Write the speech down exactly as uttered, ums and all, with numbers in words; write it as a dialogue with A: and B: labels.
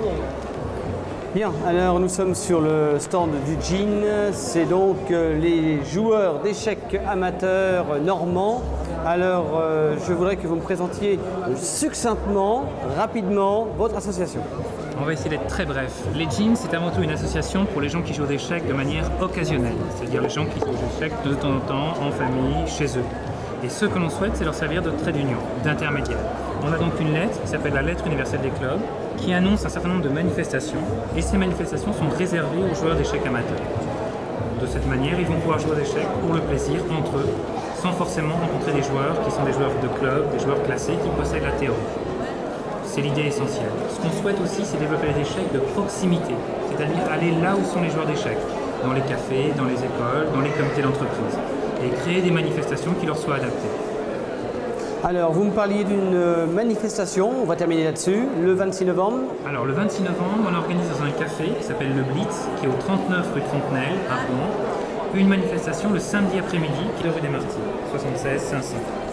A: Bien, alors nous sommes sur le stand du Gin. C'est donc euh, les joueurs d'échecs amateurs normands. Alors, euh, je voudrais que vous me présentiez succinctement, rapidement, votre association.
B: On va essayer d'être très bref. Les Gins, c'est avant tout une association pour les gens qui jouent aux échecs de manière occasionnelle, c'est-à-dire les gens qui jouent aux échecs de temps en temps, en famille, chez eux. Et ce que l'on souhaite, c'est leur servir de trait d'union, d'intermédiaire. On a donc une lettre qui s'appelle la lettre universelle des clubs, qui annonce un certain nombre de manifestations, et ces manifestations sont réservées aux joueurs d'échecs amateurs. De cette manière, ils vont pouvoir jouer aux échecs pour le plaisir, entre eux, sans forcément rencontrer des joueurs qui sont des joueurs de club, des joueurs classés qui possèdent la théorie. C'est l'idée essentielle. Ce qu'on souhaite aussi, c'est développer les échecs de proximité, c'est-à-dire aller là où sont les joueurs d'échecs, dans les cafés, dans les écoles, dans les comités d'entreprise, et créer des manifestations qui leur soient adaptées.
A: Alors, vous me parliez d'une manifestation, on va terminer là-dessus, le vingt-six novembre.
B: Alors, le vingt-six novembre, on organise dans un café qui s'appelle le Blitz, qui est au trente-neuf rue de Fontenelle, à Rouen, une manifestation le samedi après-midi, qui est rue des Martyrs, soixante-seize cinq cents.